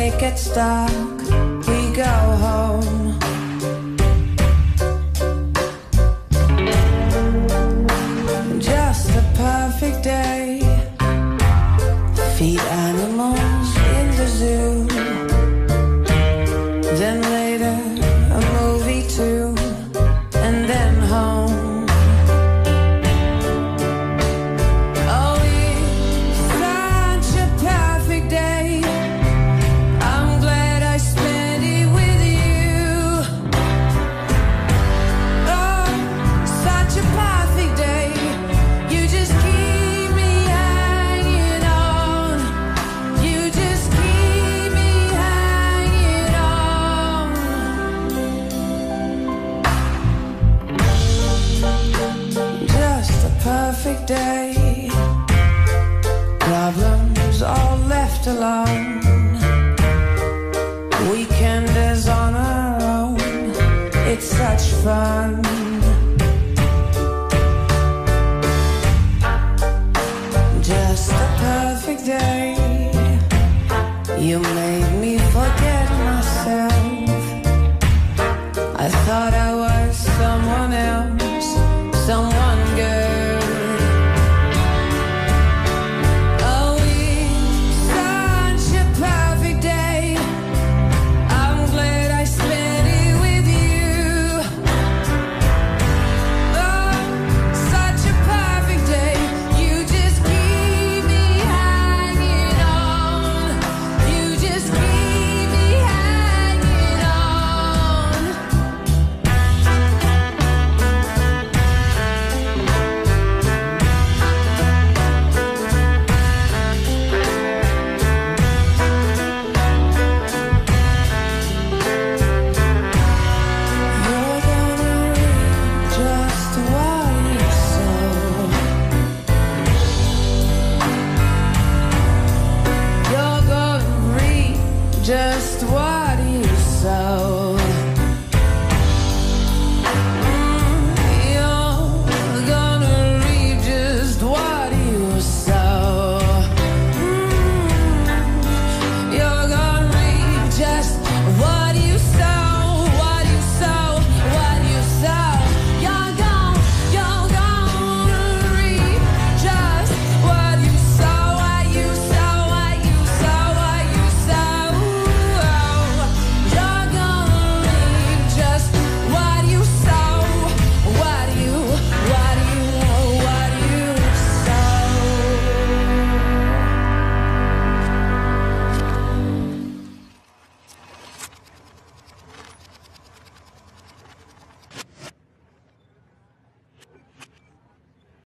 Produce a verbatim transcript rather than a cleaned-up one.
traffic gets stuck, we go home. Just a perfect day. Feed animals in the zoo. Then later a movie too. And then home. Perfect day. Problems all left alone. Weekend is on our own. It's such fun. Just a perfect day. You make